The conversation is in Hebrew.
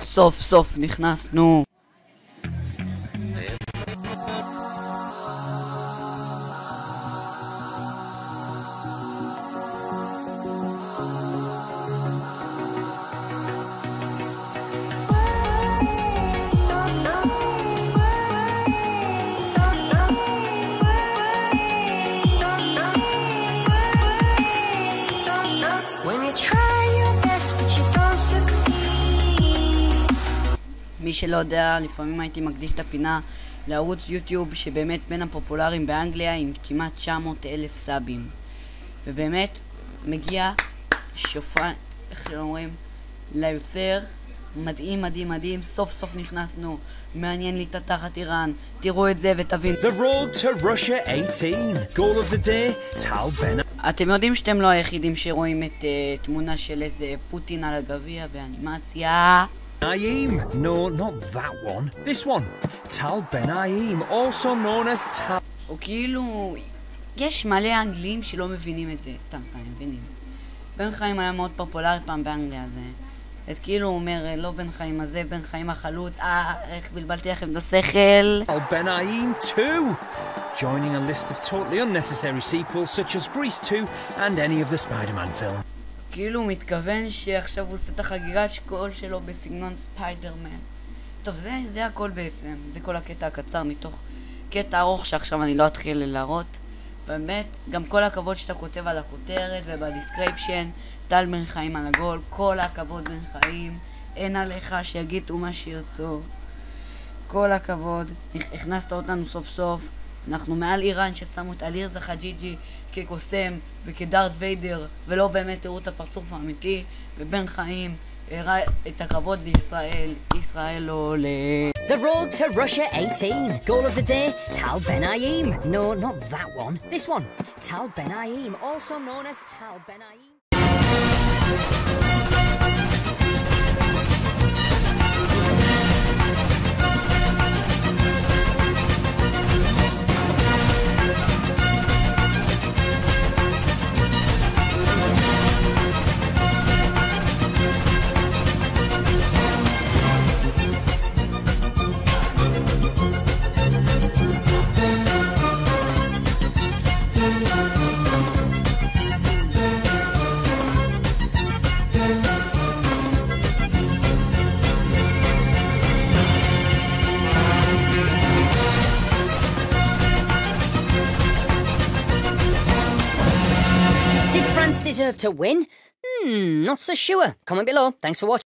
סוף סוף נכנסנו. מי שלא יודע, לפעמים הייתי מקדיש את הפינה לערוץ יוטיוב שבאמת בין הפופולריים באנגליה עם כמעט 900,000 סאבים, ובאמת מגיע שופע, איך אומרים, ליוצר מדהים מדהים מדהים. סוף סוף נכנסנו, מעניין לי את התחת איראן, תראו את זה ותבין. The road to Russia 18 goal of the day Tal Ben. אתם יודעים שאתם לא היחידים שרואים את תמונה של איזה פוטין על הגביע באנימציה. Naeem. No, not that one. This one. Tal Ben-Haim, also known as Tal. או כאילו, יש מלא אנגלים שלא מבינים את זה. סתם, מבינים. בן חיים היה מאוד פופולרי פעם באנגליה הזה. אז כאילו הוא אומר, לא בן חיים הזה, בן חיים החלוץ. איך בלבלתי לכם את השכל. Tal Ben-Haim 2. Joining a list of totally unnecessary sequels such as Grease 2 and any of the Spider-Man films. כאילו הוא מתכוון שעכשיו הוא עושה את החגיגת שקול שלו בסגנון ספיידרמן. טוב, זה הכל בעצם. זה כל הקטע הקצר מתוך קטע ארוך שעכשיו אני לא אתחיל להראות. באמת, גם כל הכבוד שאתה כותב על הכותרת ובדיסקריפשן, טל בן חיים על הגול, כל הכבוד בן חיים, אין עליך שיגידו מה שירצו. כל הכבוד, הכנסת אותנו סוף סוף. אנחנו מעל איראן ששמו את אלירזה חג'יג'י כקוסם וכדארט ויידר, ולא באמת תראו את הפרצוף האמיתי, ובן חיים הראה את הכבוד לישראל. ישראל לא עולה. The road to Russia 18 goal of the day Tal Ben-Haim. No, not that one. This one. Tal Ben-Haim, also known as Tal Ben-Haim. Did France deserve to win? Not so sure. Comment below. Thanks for watching.